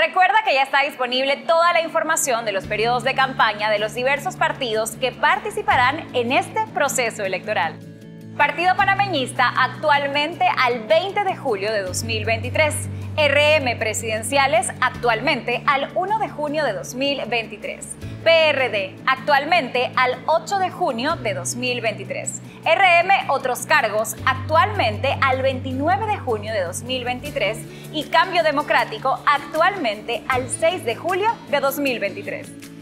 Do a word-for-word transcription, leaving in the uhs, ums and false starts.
Recuerda que ya está disponible toda la información de los periodos de campaña de los diversos partidos que participarán en este proceso electoral. Partido Panameñista actualmente al veinte de julio de dos mil veintitrés. R M Presidenciales actualmente al uno de junio de dos mil veintitrés. P R D actualmente al ocho de junio de dos mil veintitrés. R M Otros Cargos actualmente al veintinueve de junio de dos mil veintitrés y Cambio Democrático actualmente al seis de julio de dos mil veintitrés.